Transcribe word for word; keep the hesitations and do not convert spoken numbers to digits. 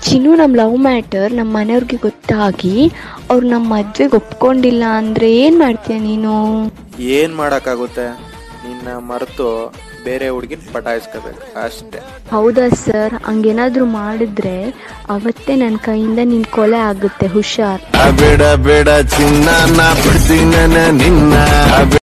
ಚಿನ್ನು, ನಮ್ಮ love matter ನಮ್ಮ ಮನೆಯವ್ರಿಗೆ ಗೊತ್ತಾಗಿ ಅವ್ರು ನಮ್ಮ ಮದ್ವೆಗೆ ಒಪ್ಕೊಂಡಿಲ್ಲ ಅಂದ್ರೆ ಏನ್ ಮಾಡ್ತೀಯ ನೀನು? ಏನ್ ಮಾಡಕ್ಕಾಗುತ್ತೆ, ನಿನ್ನ ಮರೆತು ಬೇರೆ ಹುಡುಗಿನ ಪಟಾಯಿಸ್ಕೋಬೇಕು ಅಷ್ಟೇ. ಹೌದಾ ಸರ್? ಹಂಗೇನಾದ್ರೂ ಮಾಡಿದ್ರೆ ಅವತ್ತೇ ನನ್ನ ಕೈಯಿಂದ ನಿನ್ ಕೊಲೆ ಆಗುತ್ತೆ, ಹುಷಾರ್. ಬೇಡ ಬೇಡ ಚಿನ್ನ, ನಾ ಬಿಡ್ತೀನಿ ನಿನ್ನ.